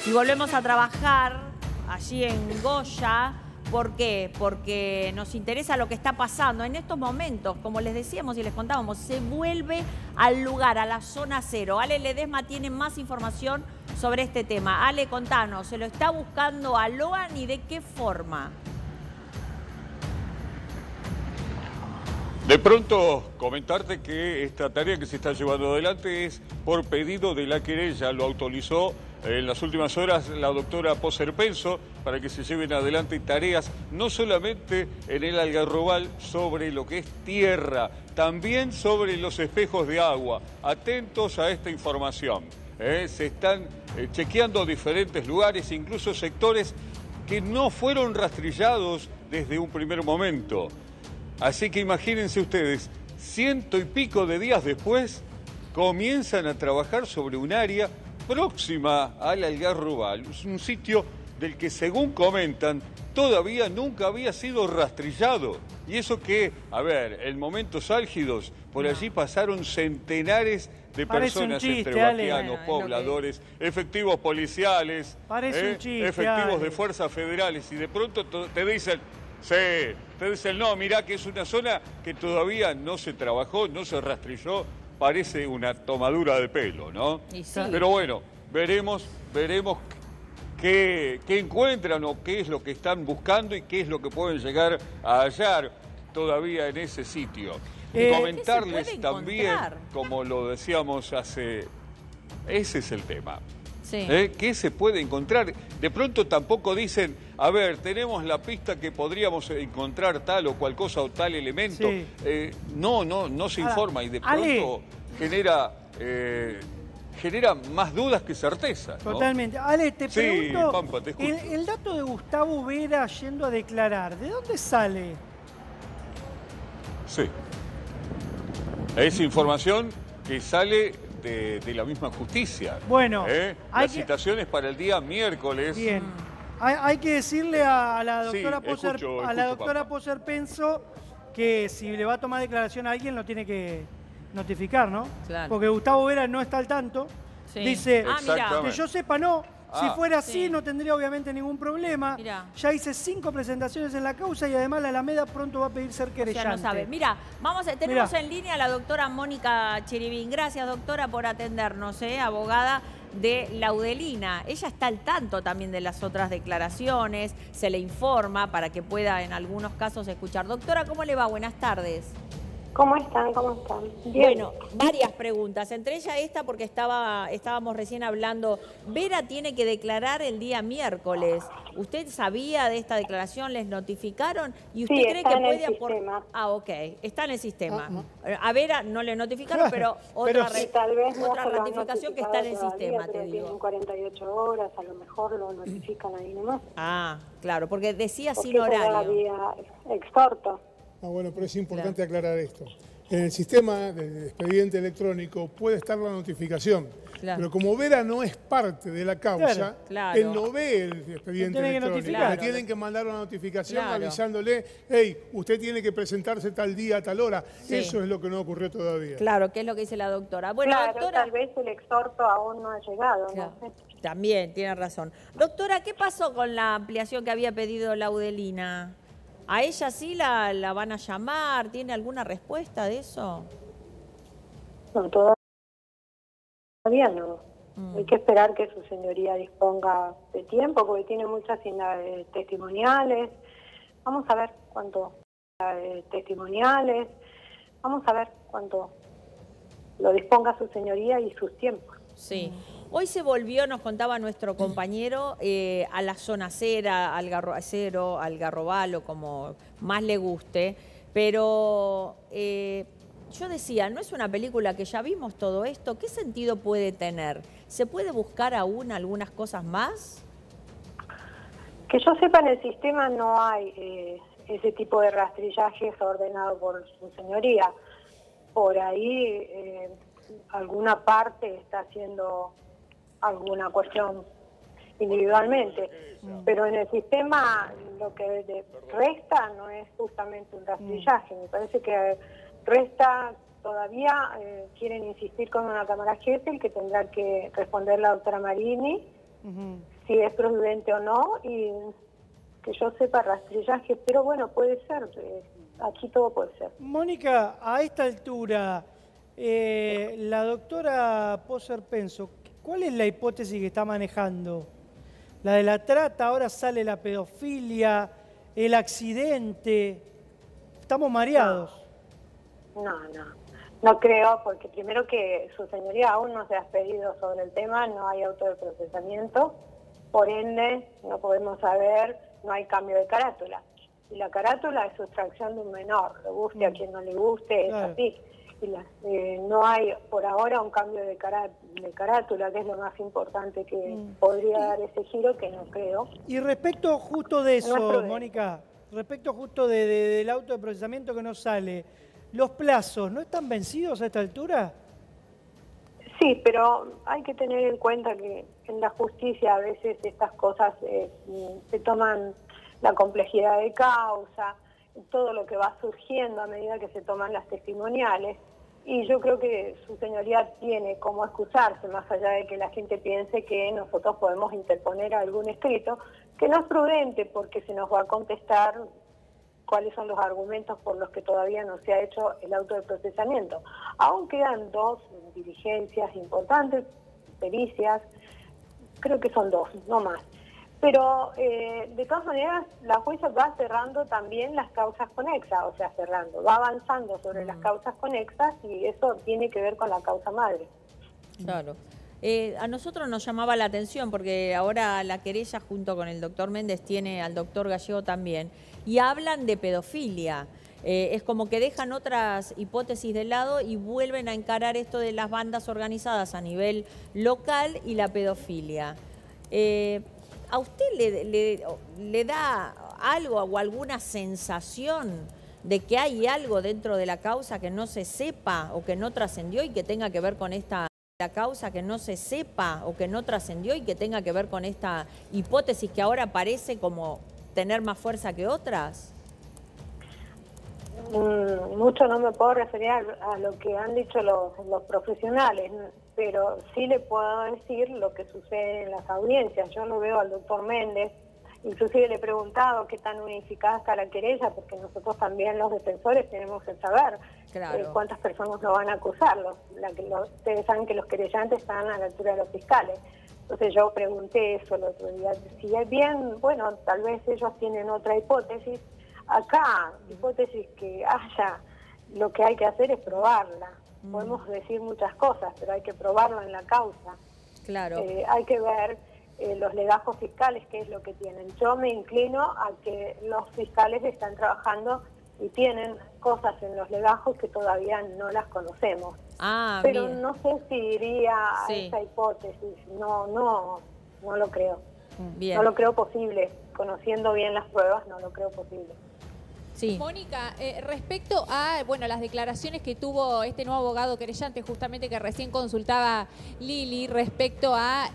Y volvemos a trabajar allí en Goya. ¿Por qué? Porque nos interesa lo que está pasando en estos momentos. Como les decíamos y les contábamos, se vuelve al lugar, a la zona cero. Ale Ledesma tiene más información sobre este tema. Ale, contanos, ¿se lo está buscando a Loan y de qué forma? De pronto, comentarte que esta tarea que se está llevando adelante es por pedido de la querella. Lo autorizó en las últimas horas la doctora Poser Penso para que se lleven adelante tareas no solamente en el Algarrobal sobre lo que es tierra, también sobre los espejos de agua. Atentos a esta información. Se están chequeando diferentes lugares, incluso sectores que no fueron rastrillados desde un primer momento. Así que imagínense ustedes, 100 y pico de días después, comienzan a trabajar sobre un área próxima al Algarrobal. Es un sitio del que, según comentan, todavía nunca había sido rastrillado. Y eso que, a ver, en momentos álgidos, por allí pasaron centenares de personas, entre vaqueanos, pobladores, efectivos policiales, efectivos de fuerzas federales, y de pronto te dicen... Sí, te dicen, no, mirá que es una zona que todavía no se trabajó, no se rastrilló, parece una tomadura de pelo, ¿no? Sí. Pero bueno, veremos qué encuentran o qué es lo que están buscando y qué es lo que pueden llegar a hallar todavía en ese sitio. Y comentarles también, como lo decíamos hace... Ese es el tema. Sí. ¿Qué se puede encontrar? De pronto tampoco dicen, a ver, tenemos la pista que podríamos encontrar tal o cual cosa o tal elemento. Sí. No se informa y de pronto genera más dudas que certezas, ¿no? Totalmente. Ale, te pregunto, Pampa, te escucho. el dato de Gustavo Vera yendo a declarar, ¿de dónde sale? Sí. Es información que sale de la misma justicia. Bueno, la citación es para el día miércoles. Bien. Hay que decirle a la doctora Pampa. Poser Penso que si le va a tomar declaración a alguien lo tiene que notificar, ¿no? Claro. Porque Gustavo Vera no está al tanto. Sí. Dice, mira. que yo sepa no. Si fuera así, sí, no tendría obviamente ningún problema. Mirá. Ya hice 5 presentaciones en la causa y además la Alameda pronto va a pedir ser querellante. O sea, no sabe. Mira, tenemos en línea a la doctora Mónica Chiribín. Gracias, doctora, por atendernos, abogada de Laudelina. Ella está al tanto también de las otras declaraciones, se le informa para que pueda en algunos casos escuchar. Doctora, ¿cómo le va? Buenas tardes. ¿Cómo están? ¿Cómo están? Bien. Bueno, varias preguntas, entre ellas esta porque estábamos recién hablando. Vera tiene que declarar el día miércoles. ¿Usted sabía de esta declaración? ¿Les notificaron? ¿Y usted cree que puede aportar? Ah, ok, está en el sistema. A Vera no le notificaron, pero otra ratificación que está en el sistema, te digo. Tienen 48 horas, a lo mejor lo notifican ahí nomás. Ah, claro, porque decía sin horario. Todavía exhorto. Bueno, pero es importante aclarar esto. En el sistema de expediente electrónico puede estar la notificación, pero como Vera no es parte de la causa, él no ve el expediente electrónico. Le tienen que mandar una notificación avisándole, hey, usted tiene que presentarse tal día, tal hora. Eso es lo que no ocurrió todavía. Claro, que es lo que dice la doctora. Bueno, doctora, tal vez el exhorto aún no ha llegado. No sé. También, tiene razón. Doctora, ¿qué pasó con la ampliación que había pedido Laudelina? ¿A ella sí la van a llamar? ¿Tiene alguna respuesta de eso? No, todavía no. Hay que esperar que su señoría disponga de tiempo, porque tiene muchas testimoniales. Vamos a ver cuánto lo disponga su señoría y sus tiempos. Sí. Hoy se volvió, nos contaba nuestro compañero, a la zona cera, Algarrobal o como más le guste, pero yo decía, ¿no es una película que ya vimos todo esto? ¿Qué sentido puede tener? ¿Se puede buscar aún algunas cosas más? Que yo sepa, en el sistema no hay ese tipo de rastrillajes ordenado por su señoría. Por ahí alguna parte está haciendo alguna cuestión individualmente, pero en el sistema lo que resta no es justamente un rastrillaje. Me parece que resta todavía, quieren insistir con una cámara Gesell que tendrá que responder la doctora Marini si es prudente o no, y que yo sepa rastrillaje, pero bueno, puede ser, aquí todo puede ser. Mónica, a esta altura, la doctora Poser Penso, ¿cuál es la hipótesis que está manejando? La de la trata, ahora sale la pedofilia, el accidente. Estamos mareados. No creo, porque primero que su señoría aún no se ha expedido sobre el tema, no hay auto de procesamiento, por ende no podemos saber, no hay cambio de carátula. Y la carátula es sustracción de un menor, le guste a quien no le guste, claro. Es así. Y no hay por ahora un cambio de carátula, que es lo más importante que podría dar ese giro, que no creo. Y respecto justo de eso, no Mónica, respecto justo del auto de procesamiento que no sale, ¿los plazos no están vencidos a esta altura? Sí, pero hay que tener en cuenta que en la justicia a veces estas cosas se toman la complejidad de causa, todo lo que va surgiendo a medida que se toman las testimoniales, y yo creo que su señoría tiene como excusarse, más allá de que la gente piense que nosotros podemos interponer algún escrito, que no es prudente porque se nos va a contestar cuáles son los argumentos por los que todavía no se ha hecho el auto de procesamiento. Aún quedan 2 diligencias importantes, pericias, creo que son 2, no más. Pero de todas maneras la jueza va cerrando también las causas conexas, o sea, va avanzando sobre las causas conexas, y eso tiene que ver con la causa madre. Claro. A nosotros nos llamaba la atención porque ahora la querella junto con el doctor Méndez tiene al doctor Gallego también, y hablan de pedofilia. Es como que dejan otras hipótesis de lado y vuelven a encarar esto de las bandas organizadas a nivel local y la pedofilia. ¿A usted le da algo o alguna sensación de que hay algo dentro de la causa que no se sepa o que no trascendió y que tenga que ver con esta hipótesis que ahora parece como tener más fuerza que otras? Mucho no me puedo referir a lo que han dicho los profesionales, pero sí le puedo decir lo que sucede en las audiencias. Yo lo veo al doctor Méndez, inclusive le he preguntado qué tan unificada está la querella, porque nosotros también los defensores tenemos que saber cuántas personas nos van a acusar. Ustedes saben que los querellantes están a la altura de los fiscales. Entonces yo pregunté eso el otro día, si es bien, bueno, tal vez ellos tienen otra hipótesis. Acá, hipótesis que haya, lo que hay que hacer es probarla. Podemos decir muchas cosas, pero hay que probarlo en la causa. Claro. Hay que ver los legajos fiscales, qué es lo que tienen. Yo me inclino a que los fiscales están trabajando y tienen cosas en los legajos que todavía no las conocemos. Pero bien. No sé si iría a esa hipótesis. No lo creo. Bien. No lo creo posible. Conociendo bien las pruebas, no lo creo posible. Sí. Mónica, respecto a las declaraciones que tuvo este nuevo abogado querellante, justamente que recién consultaba Lili, respecto a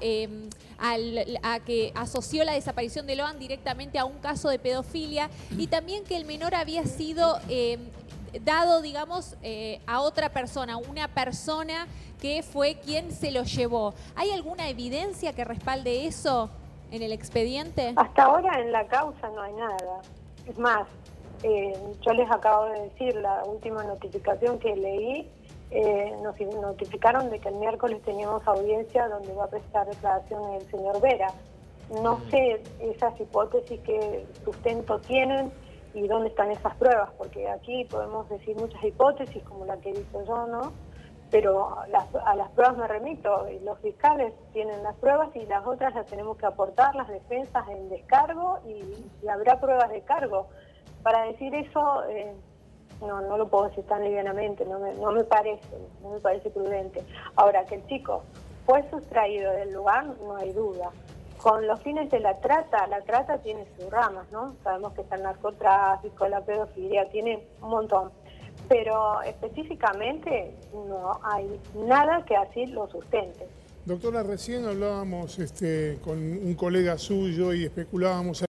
que asoció la desaparición de Loan directamente a un caso de pedofilia, y también que el menor había sido dado, digamos, a otra persona, una persona que fue quien se lo llevó. ¿Hay alguna evidencia que respalde eso en el expediente? Hasta ahora en la causa no hay nada. Es más, yo les acabo de decir, la última notificación que leí, nos notificaron de que el miércoles teníamos audiencia donde va a prestar declaración el señor Vera. No sé esas hipótesis qué sustento tienen y dónde están esas pruebas, porque aquí podemos decir muchas hipótesis como la que digo yo, ¿no? Pero a las pruebas me remito, y los fiscales tienen las pruebas y las otras las tenemos que aportar, las defensas en descargo, y habrá pruebas de cargo. Para decir eso, no lo puedo decir tan livianamente, no me parece prudente. Ahora, que el chico fue sustraído del lugar, no hay duda. Con los fines de la trata tiene sus ramas, ¿no? Sabemos que está el narcotráfico, la pedofilia, tiene un montón. Pero específicamente no hay nada que así lo sustente. Doctora, recién hablábamos con un colega suyo y especulábamos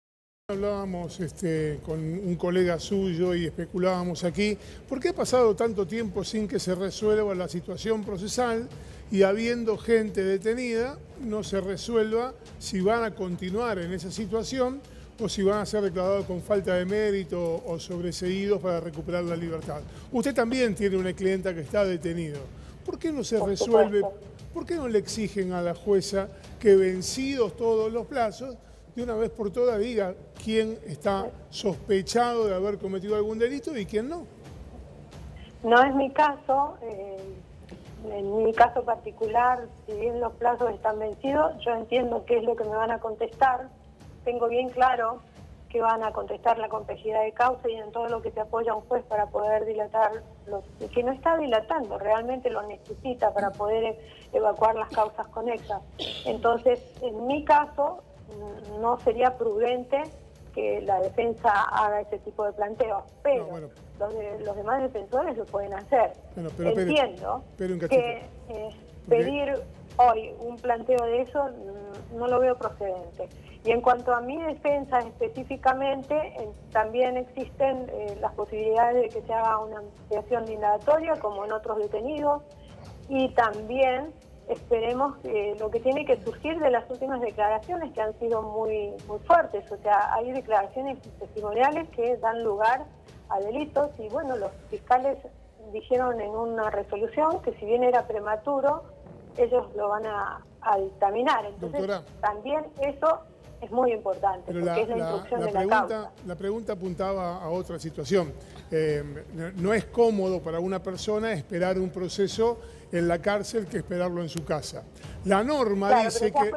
Hablábamos con un colega suyo y especulábamos aquí, ¿por qué ha pasado tanto tiempo sin que se resuelva la situación procesal y habiendo gente detenida no se resuelva si van a continuar en esa situación o si van a ser declarados con falta de mérito o sobreseídos para recuperar la libertad? Usted también tiene una clienta que está detenida. ¿Por qué no se resuelve? ¿Por qué no le exigen a la jueza que, vencidos todos los plazos, de una vez por todas diga quién está sospechado de haber cometido algún delito y quién no? No es mi caso. En mi caso particular, si bien los plazos están vencidos, yo entiendo qué es lo que me van a contestar. Tengo bien claro que van a contestar la complejidad de causa y en todo lo que se apoya un juez para poder dilatar, que no está dilatando, realmente lo necesita para poder evacuar las causas conexas. Entonces, en mi caso, no sería prudente que la defensa haga ese tipo de planteos, pero no, bueno, los demás defensores lo pueden hacer. Bueno, pero entiendo que pedir hoy un planteo de eso no lo veo procedente. Y en cuanto a mi defensa específicamente, también existen las posibilidades de que se haga una ampliación indagatoria como en otros detenidos, y también esperemos lo que tiene que surgir de las últimas declaraciones que han sido muy fuertes. O sea, hay declaraciones testimoniales que dan lugar a delitos y bueno, los fiscales dijeron en una resolución que si bien era prematuro, ellos lo van a dictaminar. Entonces, doctora, también eso es muy importante, pero porque es la instrucción de la causa. La pregunta apuntaba a otra situación. No es cómodo para una persona esperar un proceso en la cárcel que esperarlo en su casa. La norma dice que...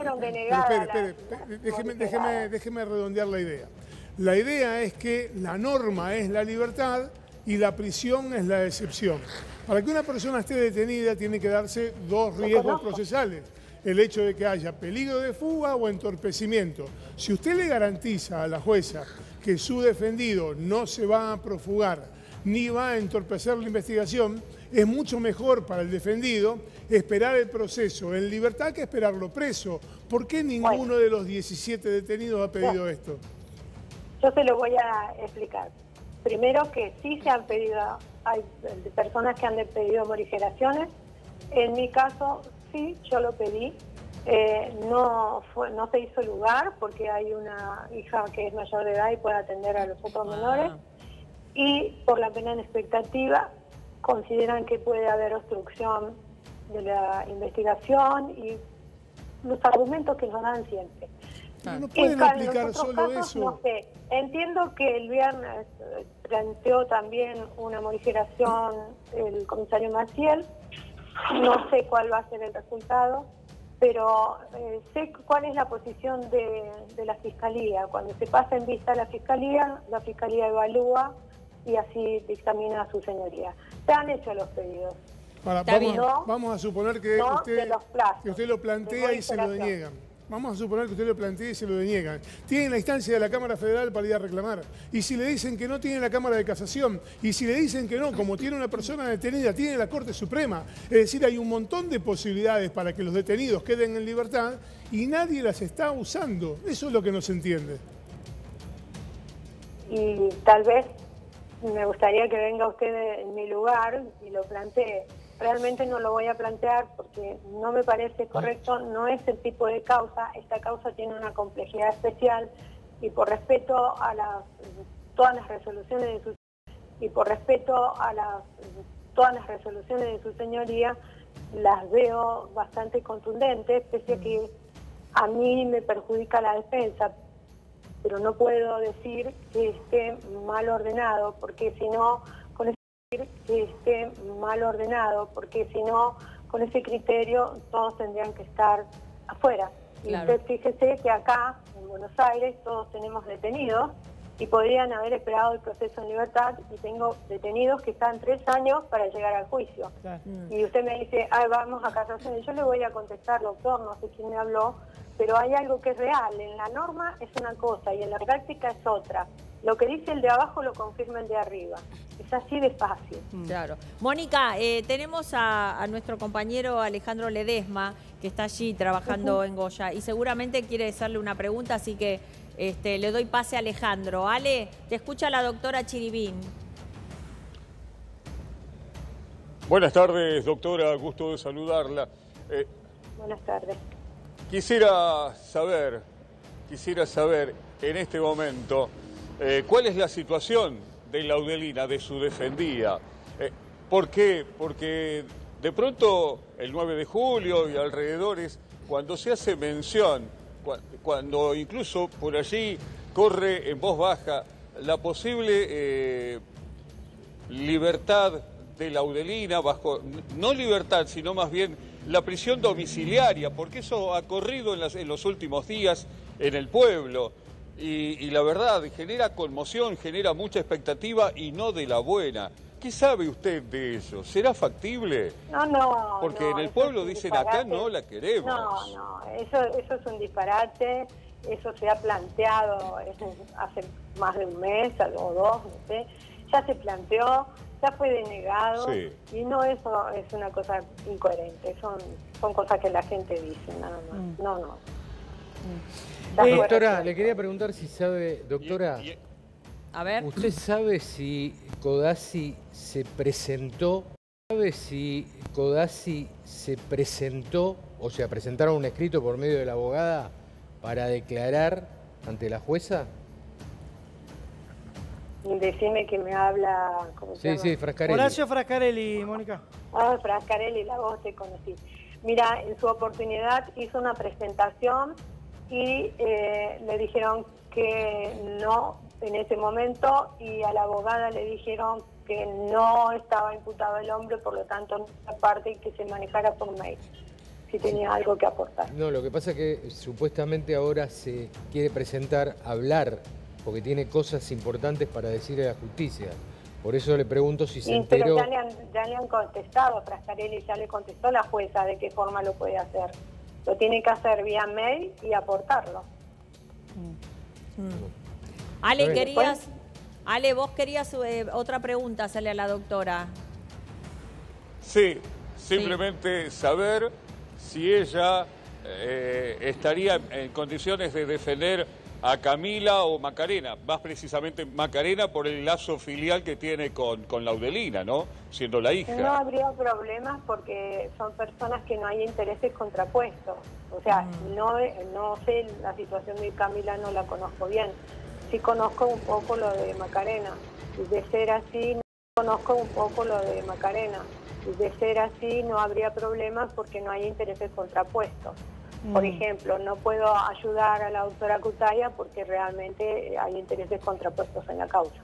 Déjeme redondear la idea. La idea es que la norma es la libertad y la prisión es la excepción. Para que una persona esté detenida tiene que darse dos riesgos procesales. El hecho de que haya peligro de fuga o entorpecimiento. Si usted le garantiza a la jueza que su defendido no se va a profugar ni va a entorpecer la investigación, es mucho mejor para el defendido esperar el proceso en libertad que esperarlo preso. ¿Por qué ninguno de los 17 detenidos ha pedido esto? Yo se lo voy a explicar. Primero que sí se han pedido, hay personas que han pedido morigeraciones. En mi caso, sí, yo lo pedí. No se hizo lugar porque hay una hija que es mayor de edad y puede atender a los otros menores. Y por la pena en expectativa consideran que puede haber obstrucción de la investigación y los argumentos que nos dan siempre. No pueden aplicar solo eso. No sé. Entiendo que el viernes planteó también una morigeración el comisario Maciel. No sé cuál va a ser el resultado, pero sé cuál es la posición de la Fiscalía. Cuando se pasa en vista a la Fiscalía evalúa y así dictamina a su señoría. Se han hecho los pedidos. Vamos a suponer que usted lo plantea y se lo deniegan. Vamos a suponer que usted lo plantea y se lo deniegan. Tienen la instancia de la Cámara Federal para ir a reclamar. Y si le dicen que no, tiene la Cámara de Casación. Y si le dicen que no, como tiene una persona detenida, tiene la Corte Suprema. Es decir, hay un montón de posibilidades para que los detenidos queden en libertad y nadie las está usando. Eso es lo que no se entiende. Y tal vez me gustaría que venga usted en mi lugar y lo plantee. Realmente no lo voy a plantear porque no me parece correcto, no es el tipo de causa. Esta causa tiene una complejidad especial y por respeto a todas las resoluciones de todas las resoluciones de su señoría, las veo bastante contundentes, pese a que a mí me perjudica la defensa, pero no puedo decir que esté mal ordenado, porque si no, con ese criterio todos tendrían que estar afuera. Claro. Y usted fíjese que acá, en Buenos Aires, todos tenemos detenidos y podrían haber esperado el proceso en libertad, y tengo detenidos que están 3 años para llegar al juicio. Claro. Y usted me dice, vamos a casación, y yo le voy a contestar, doctor, no sé quién me habló, pero hay algo que es real. En la norma es una cosa y en la práctica es otra. Lo que dice el de abajo lo confirma el de arriba. Es así de fácil. Claro. Mónica, tenemos a nuestro compañero Alejandro Ledesma, que está allí trabajando en Goya, y seguramente quiere hacerle una pregunta, así que le doy pase a Alejandro. Ale, te escucha la doctora Chiribín. Buenas tardes, doctora, gusto de saludarla. Buenas tardes. Quisiera saber en este momento cuál es la situación de Laudelina, de su defendía. ¿Por qué? Porque de pronto el 9 de julio y alrededores, cuando se hace mención, cuando incluso por allí corre en voz baja la posible libertad de Laudelina, no libertad, sino más bien la prisión domiciliaria, porque eso ha corrido en los últimos días en el pueblo y la verdad genera conmoción, genera mucha expectativa y no de la buena. ¿Qué sabe usted de eso? ¿Será factible? No. Porque en el pueblo dicen acá no la queremos. No, eso es un disparate, eso se ha planteado hace más de un mes o dos, no sé, ya se planteó, ya fue denegado, sí. Y no, eso es una cosa incoherente, son cosas que la gente dice, nada más. No. Doctora, le quería preguntar si sabe, doctora, a ver. ¿Usted sabe si Codazzi se presentó? O sea, presentaron un escrito por medio de la abogada para declarar ante la jueza? Decime que me habla... ¿cómo se llama? Sí, Frascarelli. Horacio Frascarelli, Mónica. Frascarelli, la voz te conocí. Mira, en su oportunidad hizo una presentación y le dijeron que no en ese momento, y a la abogada le dijeron que no estaba imputado el hombre, por lo tanto, aparte que se manejara por mail, si tenía algo que aportar. No, lo que pasa es que supuestamente ahora se quiere presentar, hablar, porque tiene cosas importantes para decirle a la justicia. Por eso le pregunto si se enteró... Pero ya le han contestado, Frascarelli ya le contestó la jueza de qué forma lo puede hacer. Lo tiene que hacer vía mail y aportarlo. Ale, vos querías otra pregunta hacerle a la doctora. Sí, simplemente saber si ella estaría en condiciones de defender a Camila o Macarena, más precisamente Macarena por el lazo filial que tiene con Laudelina, ¿no? Siendo la hija. No habría problemas porque son personas que no hay intereses contrapuestos. O sea, no sé la situación de Camila, no la conozco bien. Sí conozco un poco lo de Macarena. Y de ser así, no habría problemas porque no hay intereses contrapuestos. Por ejemplo, no puedo ayudar a la doctora Cutaya porque realmente hay intereses contrapuestos en la causa.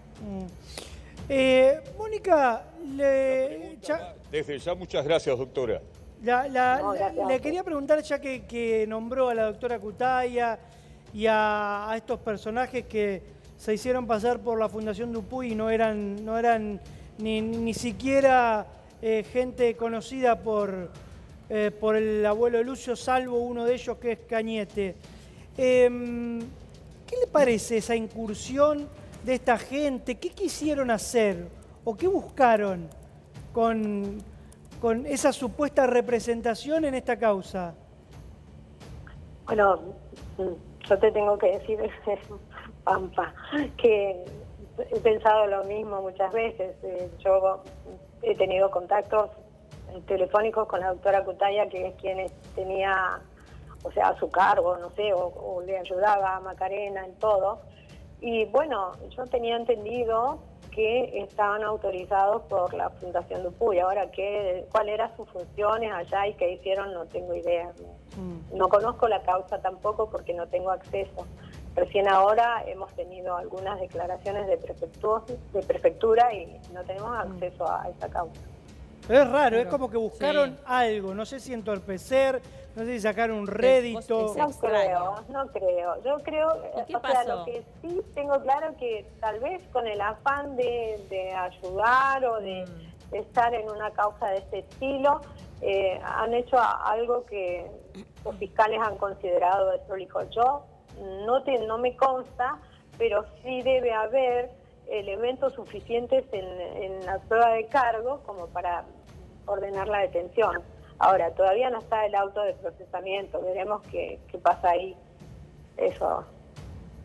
Mónica, desde ya muchas gracias, doctora. Le quería preguntar, ya que nombró a la doctora Cutaya y a estos personajes que se hicieron pasar por la Fundación Dupuy y no eran ni siquiera gente conocida por el abuelo Lucio, salvo uno de ellos que es Cañete. ¿Qué le parece esa incursión de esta gente? ¿Qué quisieron hacer o qué buscaron con esa supuesta representación en esta causa? Bueno, yo te tengo que decir, Pampa, que he pensado lo mismo muchas veces. Yo he tenido contactos telefónicos con la doctora Cutaya, que es quien tenía, o sea, a su cargo, no sé, o le ayudaba a Macarena en todo. Y bueno, yo tenía entendido que estaban autorizados por la Fundación Dupuy. Ahora, cuáles eran sus funciones allá y qué hicieron, no tengo idea. No conozco la causa tampoco porque no tengo acceso. Recién ahora hemos tenido algunas declaraciones de prefectura y no tenemos acceso a esa causa. Pero es raro, es como que buscaron algo, no sé si entorpecer, no sé si sacar un rédito. No creo. Yo creo, lo que sí tengo claro que tal vez con el afán de ayudar o de estar en una causa de este estilo, han hecho algo que los fiscales han considerado desprolijo. Yo no me consta, pero sí debe haber elementos suficientes en la prueba de cargo como para ordenar la detención. Ahora, todavía no está el auto de procesamiento, veremos qué pasa ahí. Eso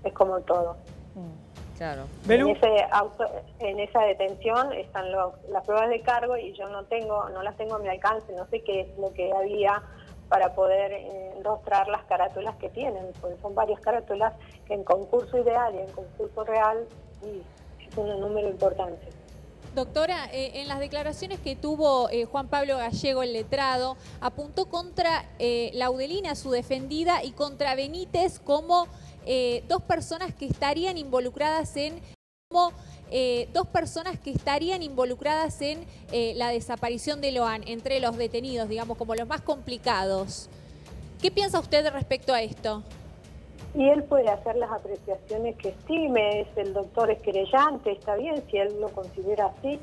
es como todo. Claro. En esa detención están las pruebas de cargo y yo no las tengo a mi alcance, no sé qué es lo que había para poder enrostrar las carátulas que tienen, porque son varias carátulas que en concurso ideal y en concurso real es un número importante. Doctora, en las declaraciones que tuvo Juan Pablo Gallego, el letrado, apuntó contra Laudelina, su defendida, y contra Benítez como dos personas que estarían involucradas en la desaparición de Loan, entre los detenidos, digamos, como los más complicados. ¿Qué piensa usted respecto a esto? Y él puede hacer las apreciaciones que estime, es el doctor es querellante, está bien, si él lo considera así,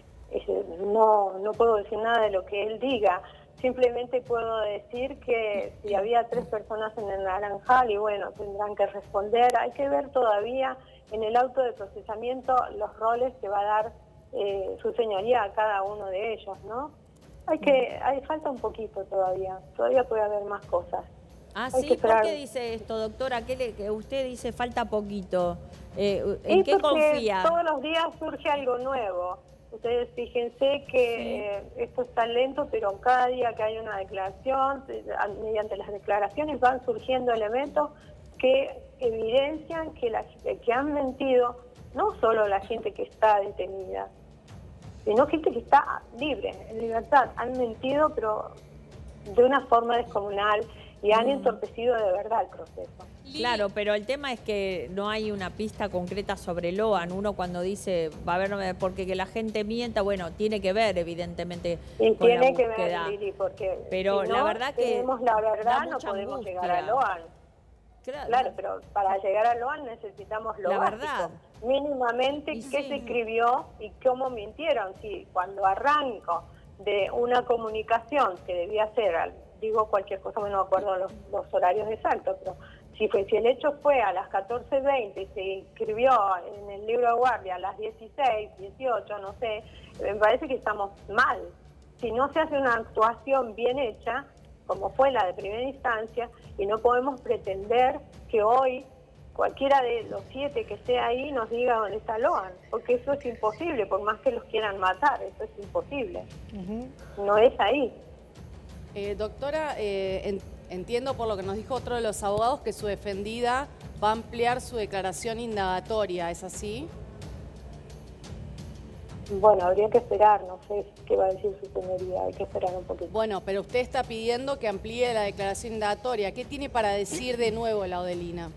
no puedo decir nada de lo que él diga, simplemente puedo decir que si había 3 personas en el Naranjal, y bueno, tendrán que responder, hay que ver todavía en el auto de procesamiento los roles que va a dar su señoría a cada uno de ellos, ¿no? Falta un poquito todavía puede haber más cosas. Ah, sí, ¿por qué dice esto, doctora? Que usted dice falta poquito. ¿En qué confía? Todos los días surge algo nuevo. Ustedes fíjense que esto está lento, pero cada día que hay una declaración, mediante las declaraciones van surgiendo elementos que evidencian que han mentido no solo la gente que está detenida, sino gente que está libre, en libertad. Han mentido, pero de una forma descomunal, y han entorpecido de verdad el proceso. Claro, pero el tema es que no hay una pista concreta sobre Loan. Uno cuando dice, va a haber, porque que la gente mienta, bueno, tiene que ver evidentemente y con tiene la que búsqueda. ver, Lili, porque pero si la no verdad que tenemos la verdad, no podemos angustia. llegar a Loan. Claro, pero para llegar a Loan necesitamos lo la básico. verdad. Mínimamente qué se escribió y cómo mintieron. Si cuando arranco de una comunicación que debía ser, digo cualquier cosa, no me acuerdo los horarios exactos, pero si el hecho fue a las 14:20 y se escribió en el libro de guardia a las 16, 18, no sé, me parece que estamos mal. Si no se hace una actuación bien hecha, como fue la de primera instancia, y no podemos pretender que hoy cualquiera de los 7 que esté ahí nos diga dónde está Loan, porque eso es imposible, por más que los quieran matar, eso es imposible. No es ahí. Doctora, entiendo por lo que nos dijo otro de los abogados que su defendida va a ampliar su declaración indagatoria, ¿es así? Bueno, habría que esperar, no sé qué va a decir su señoría, hay que esperar un poquito. Bueno, pero usted está pidiendo que amplíe la declaración indagatoria. ¿Qué tiene para decir de nuevo Laudelina?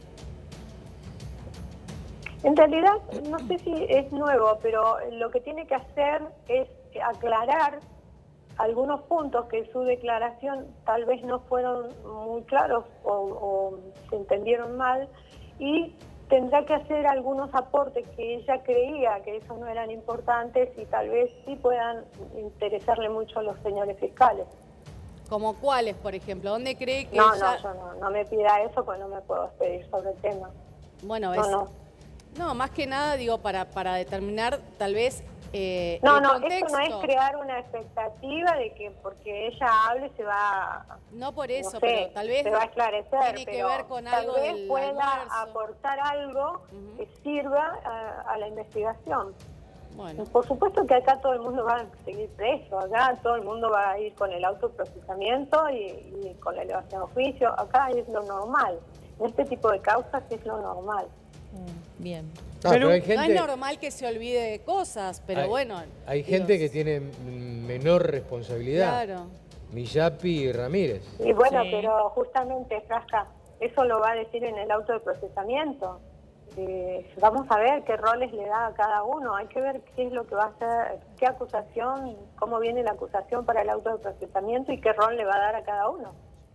En realidad, no sé si es nuevo, pero lo que tiene que hacer es aclarar algunos puntos que en su declaración tal vez no fueron muy claros o se entendieron mal, y tendrá que hacer algunos aportes que ella creía que esos no eran importantes y tal vez sí puedan interesarle mucho a los señores fiscales. ¿Como cuáles, por ejemplo? ¿Dónde cree que yo no me pida eso, porque no me puedo expedir sobre el tema. Bueno, no, más que nada, digo, para determinar tal vez esto no es crear una expectativa de que porque ella hable se va no por eso, pero tal vez se va a esclarecer, tiene que ver con algo tal vez del pueda almuerzo. aportar algo que sirva a la investigación. Bueno. Por supuesto que acá todo el mundo va a seguir preso, acá todo el mundo va a ir con el autoprocesamiento y con la elevación a juicio, acá es lo normal, en este tipo de causas es lo normal. Bien. Pero hay gente, no es normal que se olvide de cosas, pero bueno. Hay gente que tiene menor responsabilidad. Claro. Millapi y Ramírez. Y bueno, pero justamente, Frasca, eso lo va a decir en el auto de procesamiento. Vamos a ver qué roles le da a cada uno. Hay que ver qué es lo que va a hacer, qué acusación, cómo viene la acusación para el auto de procesamiento y qué rol le va a dar a cada uno.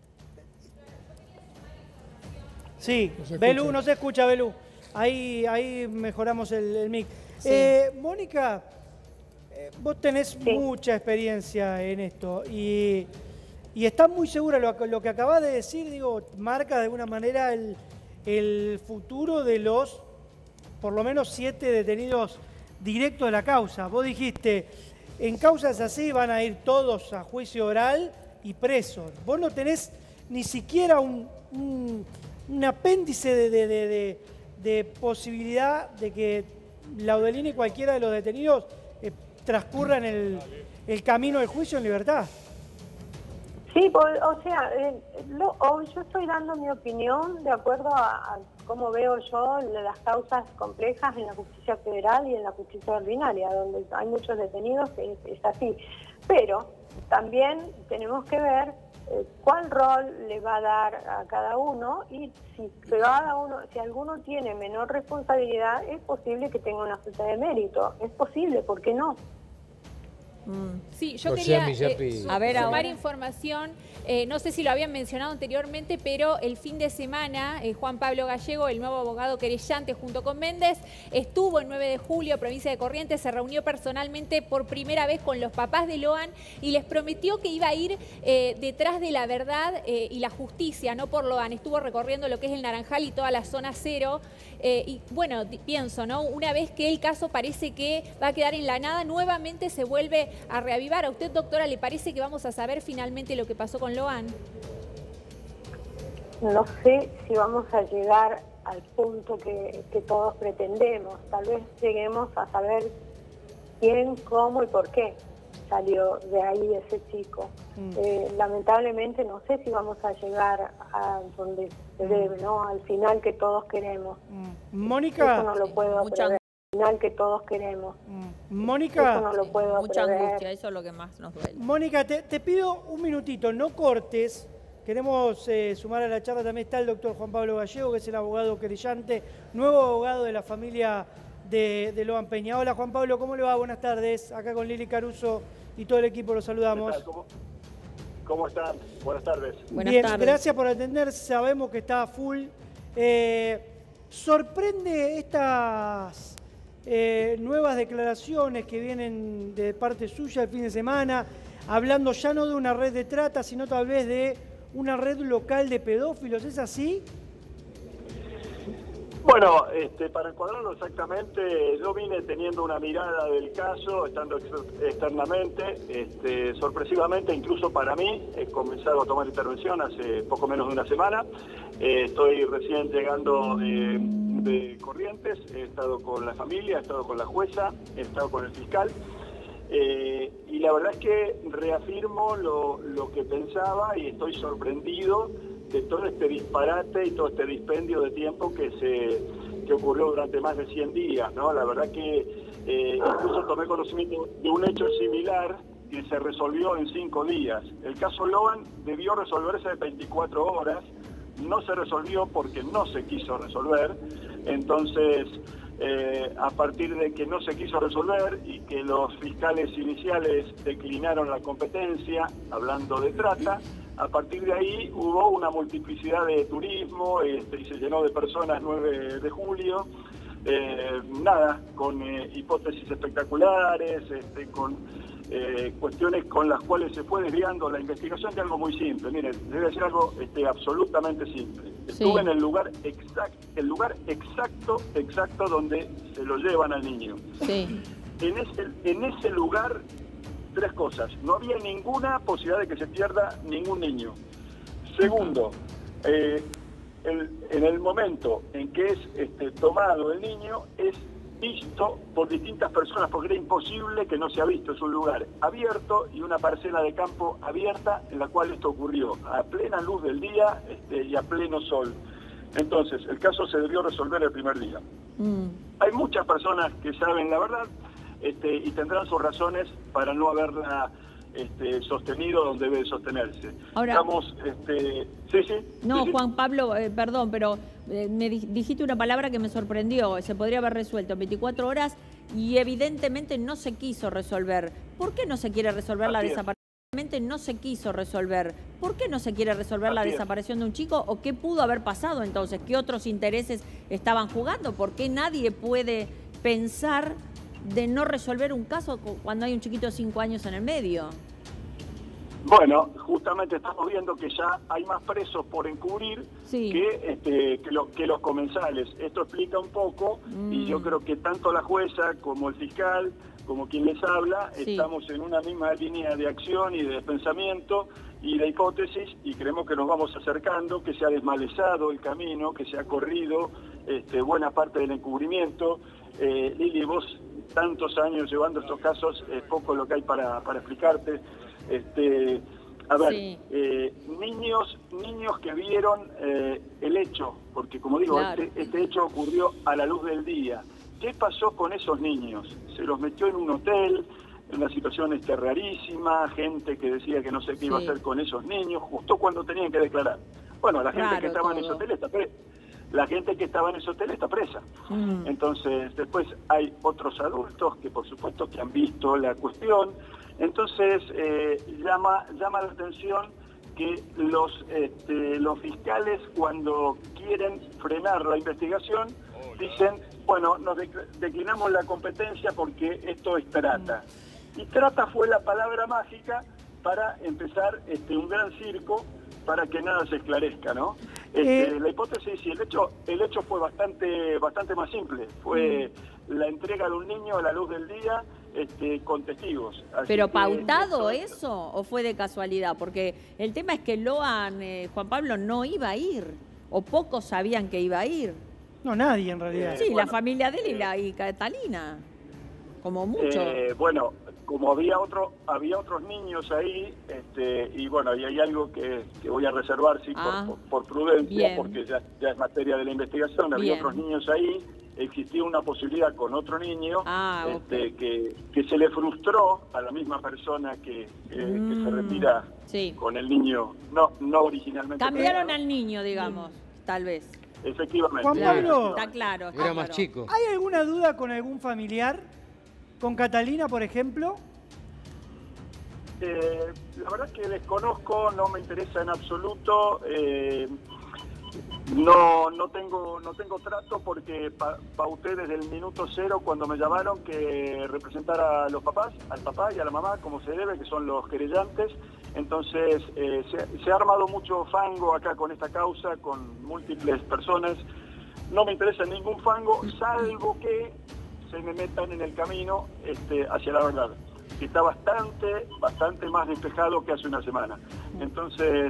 Sí, Belú, no se escucha, Belú. Ahí mejoramos el mic. Sí. Mónica, vos tenés mucha experiencia en esto y estás muy segura, lo que acabás de decir, digo, marca de alguna manera el futuro de los, por lo menos 7 detenidos directos de la causa. Vos dijiste, en causas así van a ir todos a juicio oral y presos. Vos no tenés ni siquiera un apéndice de posibilidad de que Laudelini y cualquiera de los detenidos transcurran el camino del juicio en libertad. Sí, o sea, yo estoy dando mi opinión de acuerdo a cómo veo yo las causas complejas en la justicia federal y en la justicia ordinaria, donde hay muchos detenidos, que es así. Pero también tenemos que ver cuál rol le va a dar a cada uno, y si alguno tiene menor responsabilidad, es posible que tenga una falta de mérito. Es posible, ¿por qué no? Sí, yo quería sumar información, no sé si lo habían mencionado anteriormente, pero el fin de semana Juan Pablo Gallego, el nuevo abogado querellante junto con Méndez, estuvo el 9 de julio, provincia de Corrientes, se reunió personalmente por primera vez con los papás de Loan y les prometió que iba a ir detrás de la verdad y la justicia, no por Loan. Estuvo recorriendo lo que es el Naranjal y toda la zona cero. Y bueno, pienso, ¿no? Una vez que el caso parece que va a quedar en la nada, nuevamente se vuelve a reavivar. ¿A usted, doctora, le parece que vamos a saber finalmente lo que pasó con Loan? No sé si vamos a llegar al punto que todos pretendemos. Tal vez lleguemos a saber quién, cómo y por qué salió de ahí ese chico. Lamentablemente no sé si vamos a llegar a donde se debe, ¿no? Al final que todos queremos. Mónica, eso no lo puedo prever. Al final que todos queremos. Mónica, eso no lo puedo mucha prever. angustia, eso es lo que más nos duele. Mónica, te pido un minutito, no cortes. Queremos sumar a la charla, también está el doctor Juan Pablo Gallego, que es el abogado querellante, nuevo abogado de la familia de Loan Peña. Hola Juan Pablo, ¿cómo le va? Buenas tardes. Acá con Lili Caruso y todo el equipo los saludamos. ¿Cómo están? Buenas tardes. Bien, gracias por atender. Sabemos que está full. ¿Sorprende estas nuevas declaraciones que vienen de parte suya el fin de semana, hablando ya no de una red de trata, sino tal vez de una red local de pedófilos? ¿Es así? Bueno, para encuadrarlo exactamente, yo vine teniendo una mirada del caso, estando externamente, sorpresivamente, incluso para mí, he comenzado a tomar intervención hace poco menos de una semana. Estoy recién llegando de Corrientes, he estado con la familia, he estado con la jueza, he estado con el fiscal. Y la verdad es que reafirmo lo que pensaba y estoy sorprendido de todo este disparate y todo este dispendio de tiempo que ocurrió durante más de 100 días, ¿no? La verdad que incluso tomé conocimiento de un hecho similar que se resolvió en 5 días. El caso Loan debió resolverse en 24 horas, no se resolvió porque no se quiso resolver. Entonces, a partir de que no se quiso resolver y que los fiscales iniciales declinaron la competencia, hablando de trata, a partir de ahí hubo una multiplicidad de turismo y se llenó de personas 9 de julio, con hipótesis espectaculares, con cuestiones con las cuales se fue desviando la investigación de algo muy simple. Miren, les voy a decir algo absolutamente simple. Estuve en el lugar exacto donde se lo llevan al niño. Sí. En ese lugar, 3 cosas. No había ninguna posibilidad de que se pierda ningún niño. Segundo, en el momento en que es tomado el niño, es visto por distintas personas, porque era imposible que no se ha visto. Es un lugar abierto y una parcela de campo abierta en la cual esto ocurrió, a plena luz del día y a pleno sol. Entonces, el caso se debió resolver el primer día. Hay muchas personas que saben la verdad y tendrán sus razones para no haberla sostenido donde debe sostenerse. Ahora, estamos, No, Juan Pablo, perdón, pero me dijiste una palabra que me sorprendió. Se podría haber resuelto en 24 horas y evidentemente no se quiso resolver. ¿Por qué no se quiere resolver la desaparición? No se quiso resolver. ¿Por qué no se quiere resolver la desaparición de un chico? ¿O qué pudo haber pasado entonces? ¿Qué otros intereses estaban jugando? ¿Por qué nadie puede pensar de no resolver un caso cuando hay un chiquito de 5 años en el medio? Bueno, justamente estamos viendo que ya hay más presos por encubrir que los comensales. Esto explica un poco y yo creo que tanto la jueza como el fiscal, como quien les habla, estamos en una misma línea de acción y de pensamiento y la hipótesis, y creemos que nos vamos acercando, que se ha desmalezado el camino, que se ha corrido buena parte del encubrimiento. Lili, vos tantos años llevando estos casos, es poco lo que hay para explicarte. A ver, sí. Niños que vieron el hecho, porque como digo, claro, este hecho ocurrió a la luz del día. ¿Qué pasó con esos niños? Se los metió en un hotel, en una situación rarísima, gente que decía que no sé qué iba a hacer con esos niños, justo cuando tenían que declarar. Bueno, la gente que estaba en ese hotel está presa. La gente que estaba en ese hotel está presa. Entonces, después hay otros adultos que por supuesto que han visto la cuestión. Entonces, llama la atención que los fiscales, cuando quieren frenar la investigación, dicen, bueno, nos declinamos la competencia porque esto es trata. Y trata fue la palabra mágica para empezar un gran circo para que nada se esclarezca, ¿no? La hipótesis y el hecho fue bastante más simple. Fue la entrega de un niño a la luz del día, con testigos. Así ¿Pero pautado eso o fue de casualidad? Porque el tema es que Loan, Juan Pablo, no iba a ir, o pocos sabían que iba a ir. No, nadie en realidad. Sí, bueno, la familia de él y Catalina, como mucho. Bueno, como había otros niños ahí, y bueno, y hay algo que voy a reservar, sí, por prudencia, bien, porque ya es materia de la investigación, había otros niños ahí, existía una posibilidad con otro niño, que se le frustró a la misma persona que se retira con el niño, no originalmente. Cambiaron al niño, digamos, tal vez. Efectivamente. Juan Pablo, está claro. Era más chico. ¿Hay alguna duda con algún familiar? ¿Con Catalina, por ejemplo? La verdad es que desconozco, no me interesa en absoluto. No tengo trato porque pauté desde el minuto cero cuando me llamaron que representara a los papás, al papá y a la mamá como se debe, que son los querellantes. Entonces se ha armado mucho fango acá con esta causa, con múltiples personas. No me interesa ningún fango, salvo que se me metan en el camino hacia la verdad, que está bastante más despejado que hace una semana. Entonces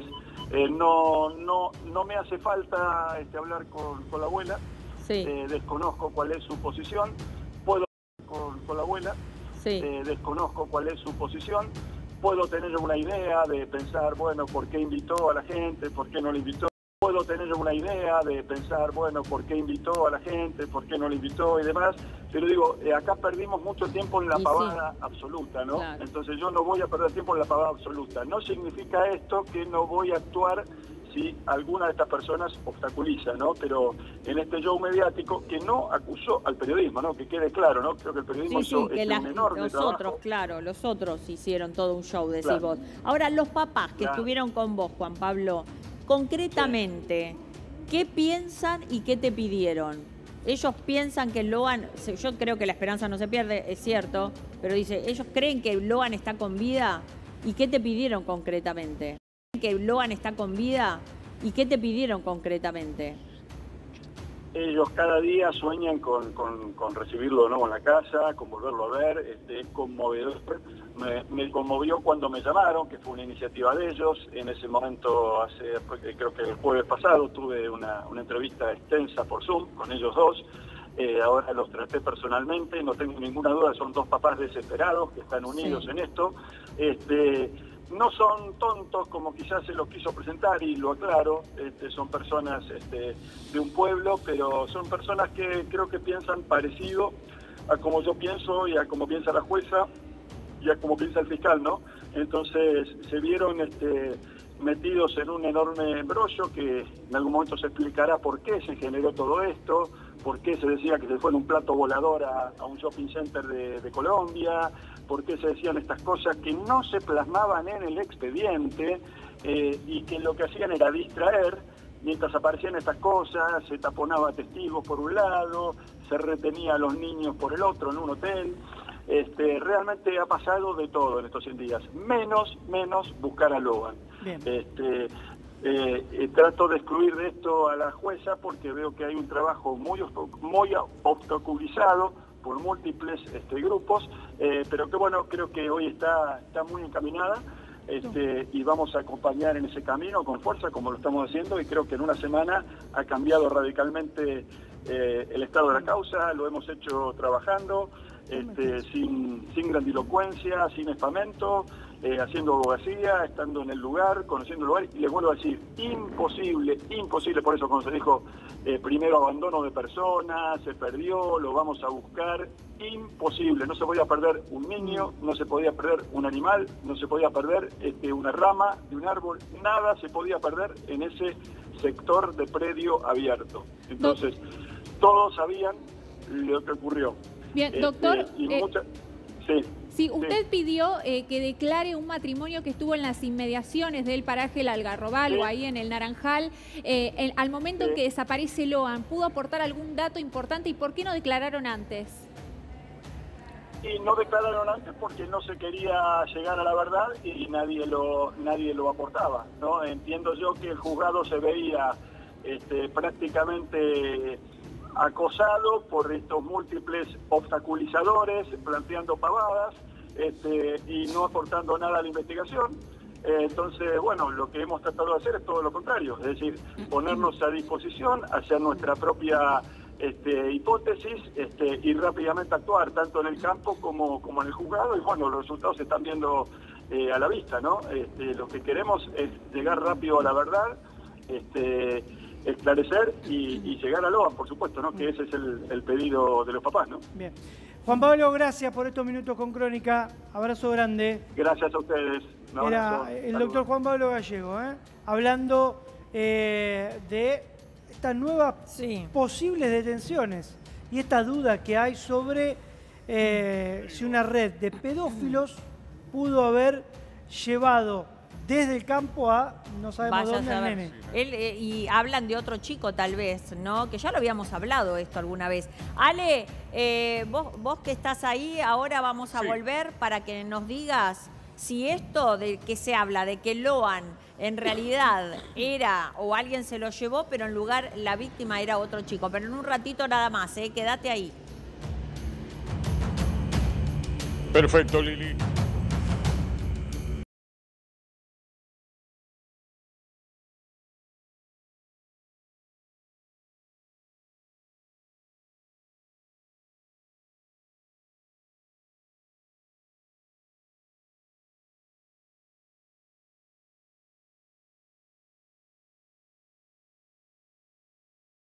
no me hace falta hablar con la abuela. Desconozco cuál es su posición. Puedo hablar con la abuela. Desconozco cuál es su posición. Puedo tener una idea de pensar, bueno, ¿por qué invitó a la gente? ¿Por qué no la invitó? Puedo tener una idea de pensar, bueno, ¿por qué invitó a la gente? ¿Por qué no la invitó? Y demás. Pero digo, acá perdimos mucho tiempo en la pavada absoluta, ¿no? Claro. Entonces yo no voy a perder tiempo en la pavada absoluta. No significa esto que no voy a actuar si alguna de estas personas obstaculiza, ¿no? Pero en este show mediático que no acusó al periodismo, ¿no? Que quede claro, ¿no? Creo que el periodismo hizo un enorme trabajo. Los otros hicieron todo un show, decís vos. Ahora, los papás que estuvieron con vos, Juan Pablo, concretamente, ¿qué piensan y qué te pidieron? Ellos piensan que Loan, yo creo que la esperanza no se pierde, es cierto, pero dice, ellos creen que Loan está con vida, ¿y qué te pidieron concretamente? ¿Que Loan está con vida? ¿Y qué te pidieron concretamente? Ellos cada día sueñan con recibirlo de nuevo en la casa, con volverlo a ver. Es conmovedor. Me conmovió cuando me llamaron, que fue una iniciativa de ellos. En ese momento, creo que el jueves pasado, tuve una entrevista extensa por Zoom con ellos dos. Ahora los traté personalmente, no tengo ninguna duda, son dos papás desesperados que están unidos en esto. No son tontos como quizás se los quiso presentar, y lo aclaro, son personas de un pueblo, pero son personas que creo que piensan parecido a como yo pienso y a como piensa la jueza y a como piensa el fiscal, ¿no? Entonces se vieron metidos en un enorme embrollo que en algún momento se explicará por qué se generó todo esto, por qué se decía que se fue en un plato volador a un shopping center de Colombia, por qué se decían estas cosas que no se plasmaban en el expediente y que lo que hacían era distraer. Mientras aparecían estas cosas, se taponaba testigos por un lado, se retenía a los niños por el otro en un hotel. Realmente ha pasado de todo en estos 100 días, menos buscar a Loan. Trato de excluir de esto a la jueza porque veo que hay un trabajo muy obstaculizado por múltiples grupos, pero que bueno, creo que hoy está muy encaminada. y vamos a acompañar en ese camino con fuerza, como lo estamos haciendo, y creo que en una semana ha cambiado radicalmente el estado de la causa. Lo hemos hecho trabajando, sin grandilocuencia, sin espamento, haciendo abogacía, estando en el lugar, conociendo el lugar, y les vuelvo a decir, imposible, por eso cuando se dijo primero abandono de personas, se perdió, lo vamos a buscar, imposible, no se podía perder un niño, no se podía perder un animal, no se podía perder una rama de un árbol, nada se podía perder en ese sector de predio abierto. Entonces, todos sabían lo que ocurrió. Bien, doctor, sí, usted pidió que declare un matrimonio que estuvo en las inmediaciones del paraje El Algarrobal, o ahí en el Naranjal. Al momento en que desaparece Loan, ¿pudo aportar algún dato importante y por qué no declararon antes? Y no declararon antes porque no se quería llegar a la verdad y nadie lo aportaba, ¿no? Entiendo yo que el juzgado se veía prácticamente acosado por estos múltiples obstaculizadores, planteando pavadas y no aportando nada a la investigación. Entonces, bueno, lo que hemos tratado de hacer es todo lo contrario, es decir, ponernos a disposición, hacer nuestra propia hipótesis y rápidamente actuar, tanto en el campo como en el juzgado, y bueno, los resultados se están viendo a la vista, ¿no? Lo que queremos es llegar rápido a la verdad, esclarecer y llegar a Loan, por supuesto, ¿no? Que ese es el pedido de los papás, ¿no? Bien. Juan Pablo, gracias por estos minutos con Crónica. Abrazo grande. Gracias a ustedes. Era el doctor Juan Pablo Gallego, hablando de estas nuevas posibles detenciones y esta duda que hay sobre si una red de pedófilos pudo haber llevado desde el campo a no sabemos dónde al nene. Y hablan de otro chico tal vez, ¿no? Que ya lo habíamos hablado esto alguna vez. Ale, vos que estás ahí, ahora vamos a volver para que nos digas si esto de que se habla, de que Loan en realidad era, o alguien se lo llevó, pero en lugar la víctima era otro chico. Pero en un ratito nada más, quédate ahí. Perfecto, Lili.